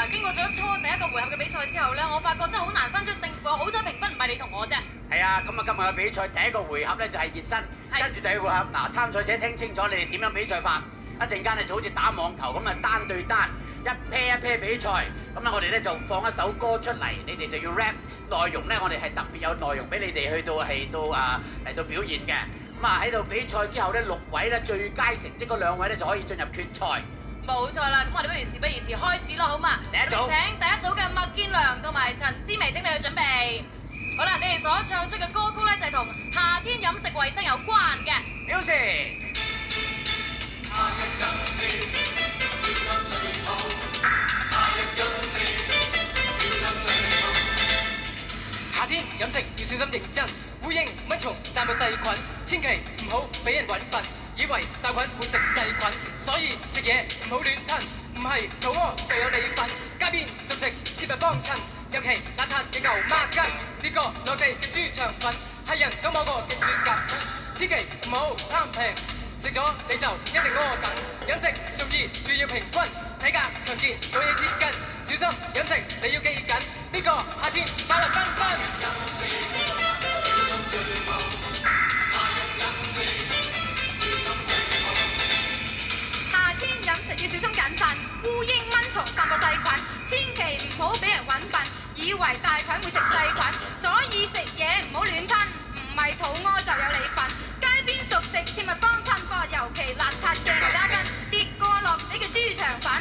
嗱，經過咗第一個回合嘅比賽之後咧，我發覺真係好難分出勝負。好彩評分唔係你同我啫。 係啊，咁啊今日嘅比賽第一個回合咧就係熱身，跟住第二個回合嗱，參賽者聽清楚你哋點樣比賽法。一陣間咧就好似打網球咁啊，單對單，一 pair 一 pair 比賽。咁咧我哋咧就放一首歌出嚟，你哋就要 rap 內容咧，我哋係特別有內容俾你哋嚟到表現嘅。咁啊喺度比賽之後咧，6位咧最佳成績嗰2位咧就可以進入決賽。 冇錯啦，咁我哋不如事不宜遲，開始咯，好嘛？ 第一組請第一組嘅麥建良同埋陳之薇，請你去準備。好啦，你哋所唱出嘅歌曲咧就係同夏天飲食衞生有關嘅。 Music。夏日飲食，小心最好。夏日飲食，小心最好。 夏天飲食要小心認真，烏蠅蚊蟲散播細菌，千祈唔好俾人揾笨，以為大菌會食細菌，所以食嘢唔好亂吞，唔係肚屙就有你份。街邊熟食切勿幫襯，尤其邋遢嘅牛孖筋，呢個內地嘅豬腸粉，係人都摸過嘅雪蛤，千祈唔好貪平。食咗你就一定屙緊，飲食重要注意平均，體格強健冇嘢切筋，小心飲食你要記緊，呢個夏天快樂繽紛。飲食小心最好，夏日飲食小心最好。 夏天飲食要小心謹慎，烏蠅蚊蟲散播細菌，千祈唔好俾人揾笨，以為大菌會食細菌，所以食嘢唔好亂吞，唔係肚屙就有你份。街邊熟食切勿幫襯貨，尤其邋遢嘅牛打筋，跌過落你嘅豬腸粉，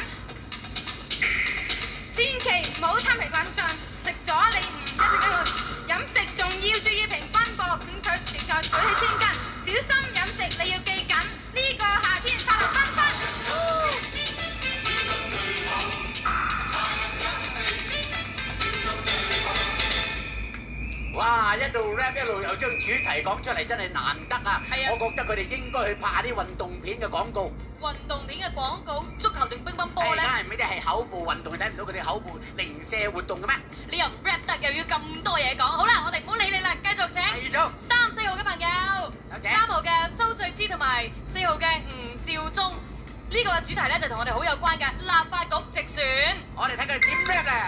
千祈唔好貪平穩陣，食咗你唔一定得。飲食仲要注意平均噃，短距離舉起千斤，小心飲食你要記緊，呢個夏天快樂繽紛。 哇！一路 rap 一路又將主題講出嚟，真係難得啊！ 係啊， 我覺得佢哋應該去拍下啲運動片嘅廣告。 運動片嘅廣告，足球定乒乓波咧？ 梗係唔係啲係口部運動，你睇唔到佢哋口部零舍活動嘅咩？ 你又唔 rap 得，又要咁多嘢講。好啦，我哋唔好理你啦，繼續請第二組 3、4號嘅朋友， 有請 3號嘅蘇翠芝同埋4號嘅吳少忠。呢個嘅主題咧就同我哋好有關嘅立法局直選。 我哋睇佢點 rap 咧。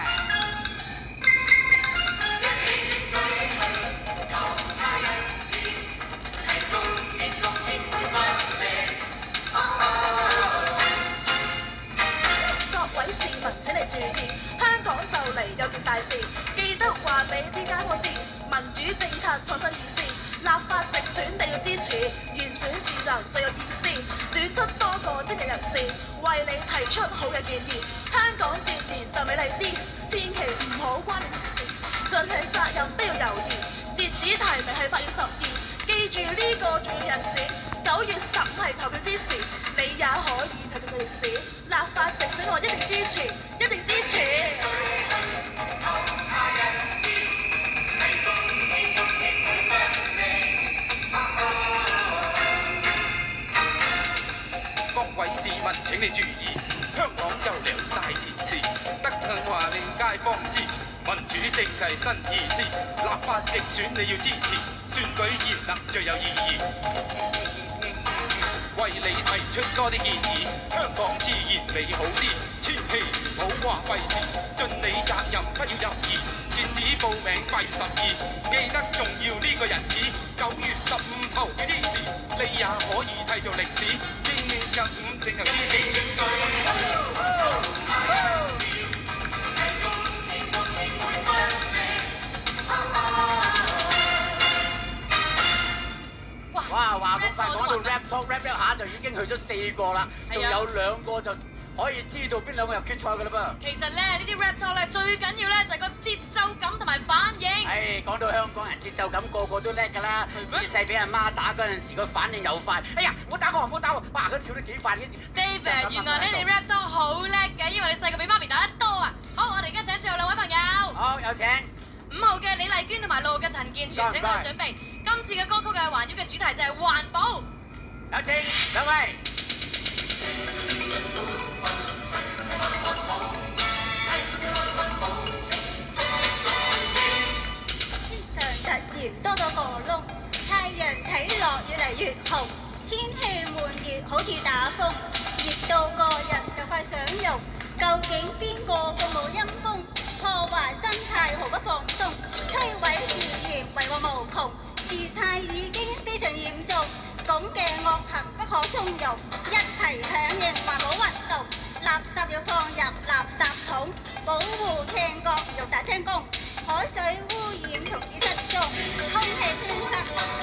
各位市民請你注意，香港就嚟有件大事，記得話俾啲街坊知，民主政策創新意思，立法直選你要支持，完選智能最有意思，選出多個專業人士，為你提出好嘅建議，香港建議就美麗啲，千祈唔好關你事，盡起責任不要猶豫，截止提名係8月12，記住呢個重要日子，9月15係投票之時，你也可以投盡你事，立法直選我一定支持，一定支持。 各位市民請你注意，香港就嚟大件事，得閒話令街坊知，民主政制新意思，立法直選你要支持，選舉賢能最有意義。為你提出多啲建議，香港自然美好啲，千祈唔好話費事，盡你責任不要猶豫，截止報名8月12，記得仲要呢個日子，9月15投票之時，你也可以締造歷史，15定係支持選舉。 哇！話咁快講到 rap talk rap 一下就已經去咗4個啦，仲有2個就可以知道邊2個入決賽㗎啦噃。 其實咧呢啲 rap talk 咧最緊要咧就係個節奏感同埋反應。 講到香港人節奏感，個個都叻㗎啦。自細俾阿媽打嗰陣時，個反應又快。哎呀，唔好打我，唔好打我！哇，佢跳得幾快嘅。 David，原來你 rap talk 好叻嘅，因為你細個俾媽咪打得多啊。好，我哋而家請最後2位朋友。 好，有請 5號嘅李麗娟同埋6號嘅陳健全，請我準備。今次嘅歌曲嘅環繞嘅主題就係環保。 有請兩位。 天上突然多咗個窿，太陽睇落越嚟越紅，天氣悶熱好似打風，熱到個人就快想溶。究竟邊個咁冇一禍無窮，事態已經非常嚴重，咁嘅惡行不可縱容，一齊響應環保運動，垃圾要放入垃圾桶，保護聽覺要大聲公，海水污染從此失蹤，空氣清新。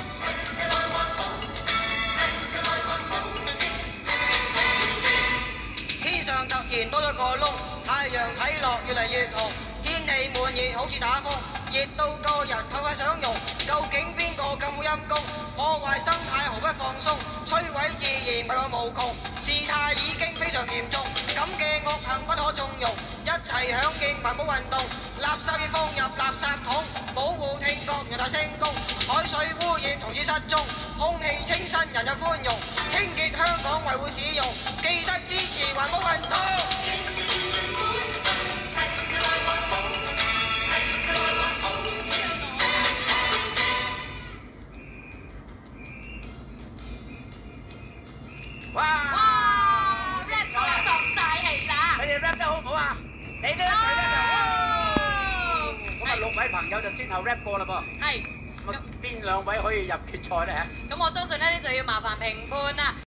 天上突然多咗個窿，太陽睇落越嚟越紅，天氣悶熱好似打風，熱到個人頭髮想溶，究竟邊個咁好陰功？破壞生態毫不放鬆，摧毀自然為我無窮，事態已經非常嚴重，咁嘅惡行不可縱容，一齊響應環保運動，垃圾要放入垃圾桶，保護聽覺要大聲公，海水污染從此失蹤，空氣清新人有寬容，清潔香港維護市容，記得支持環保運動。 哇 ！rap 到又索晒氣啦！ 你哋 rap 得好唔好啊？你都一齊 rap 啊！咁啊，6位朋友就先後 rap 過啦噃。 係。 咁邊2位可以入決賽咧？ 咁我相信咧就要麻煩評判啦。